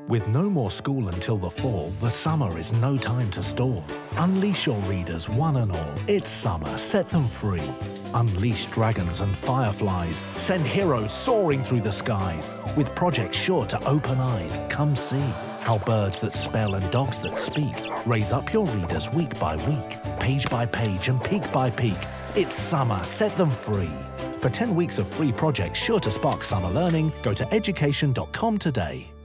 With no more school until the fall, the summer is no time to stall. Unleash your readers one and all. It's summer, set them free. Unleash dragons and fireflies. Send heroes soaring through the skies. With projects sure to open eyes, come see how birds that spell and dogs that speak raise up your readers week by week, page by page and peak by peak. It's summer, set them free. For 10 weeks of free projects sure to spark summer learning, go to education.com today.